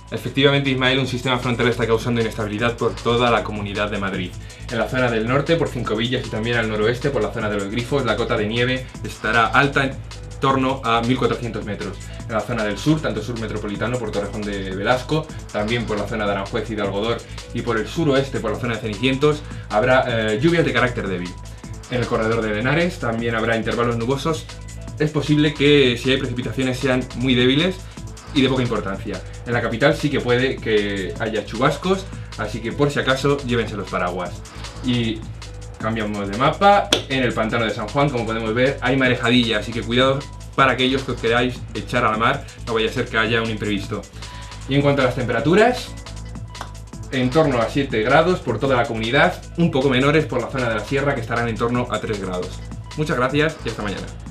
Efectivamente, Ismael, un sistema frontal está causando inestabilidad por toda la Comunidad de Madrid. En la zona del norte, por Cinco Villas, y también al noroeste, por la zona de los Grifos, la cota de nieve estará alta en torno a 1400 metros. En la zona del sur, tanto sur metropolitano por Torrejón de Velasco, también por la zona de Aranjuez y de Algodor, y por el suroeste, por la zona de Cenicientos, habrá lluvias de carácter débil. En el corredor de Henares también habrá intervalos nubosos. Es posible que si hay precipitaciones sean muy débiles y de poca importancia. En la capital sí que puede que haya chubascos, así que por si acaso llévense los paraguas. Y cambiamos de mapa. En el pantano de San Juan, como podemos ver, hay marejadilla, así que cuidado para aquellos que os queráis echar a la mar, no vaya a ser que haya un imprevisto. Y en cuanto a las temperaturas, en torno a 7 grados por toda la comunidad, un poco menores por la zona de la sierra, que estarán en torno a 3 grados. Muchas gracias y hasta mañana.